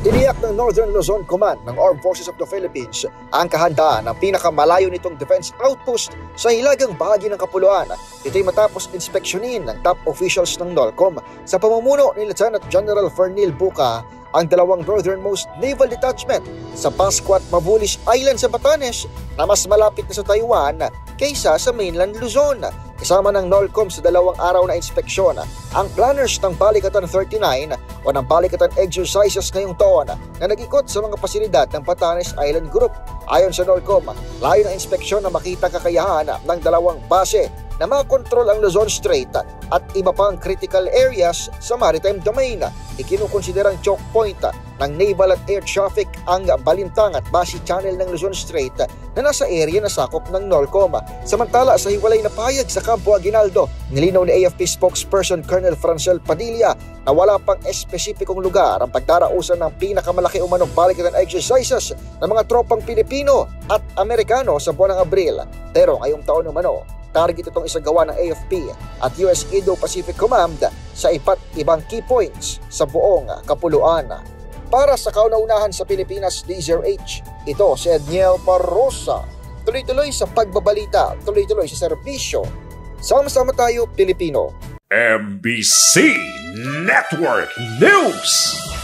Tiniyak ng Northern Luzon Command ng Armed Forces of the Philippines ang kahandaan ng pinakamalayo nitong defense outpost sa hilagang bahagi ng Kapuluan. Ito'y matapos inspeksyonin ng top officials ng NOLCOM sa pamumuno ni Lieutenant General Fernil Buca ang dalawang northernmost naval detachment sa Pascua at Mabulis Island sa Batanes na mas malapit na sa Taiwan kaysa sa mainland Luzon. Kasama ng NOLCOM sa 2 araw na inspeksyon ang planners ng Balikatan 39 o ng Balikatan exercises ngayong taon na nag-ikot sa mga pasilidad ng Batanes Island Group. Ayon sa NOLCOM, layo ng inspeksyon na makita kakayahan ng dalawang base na makontrol ang Luzon Strait at iba pang critical areas sa maritime domain. Ikinukonsiderang choke point ng naval at air traffic ang Balintang at Basi Channel ng Luzon Strait na nasa area na sakop ng NOLCOM. Samantala sa hiwalay na pahayag sa Campo Aguinaldo, nilinaw ni AFP spokesperson Colonel Francel Padilla na wala pang espesipikong lugar ang pagdarausan ng pinakamalaki umanong balikatan exercises ng mga tropang Pilipino at Amerikano sa buwan ng Abril. Pero ngayong taon umano, target itong isagawa ng AFP at US Indo-Pacific Command sa iba't ibang key points sa buong Kapuluan. Para sa kauna-unahan sa Pilipinas DZRH, ito si Edniel Parrosa. Tuloy-tuloy sa pagbabalita, tuloy-tuloy sa serbisyo. Sama-sama tayo, Pilipino. MBC Network News.